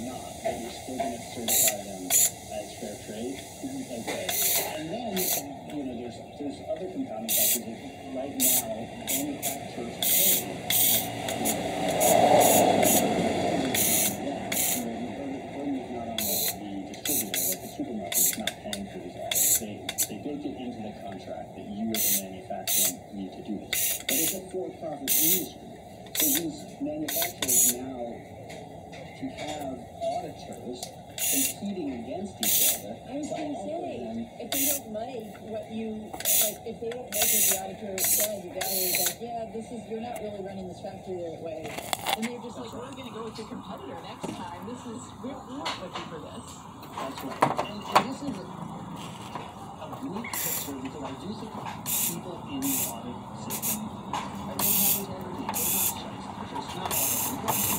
not, but you're still going to certify them as fair trade. Okay. And then, you know, there's other compounding factors that right now manufacturers pay. They built it into the contract that you as a manufacturer need to do this. But it's a for-profit industry. So these manufacturers now can have auditors competing against each other. I was going to say, if they don't like what you, like, if they don't like what the auditor said, the auditor is like, yeah, you're not really running this factory the right way. And they're just like, we're going to go with your competitor next time. We're not looking for this. That's right. And this is a unique picture because I do think people in the audit system, I don't have integrity. They're not shysters. It's not audit.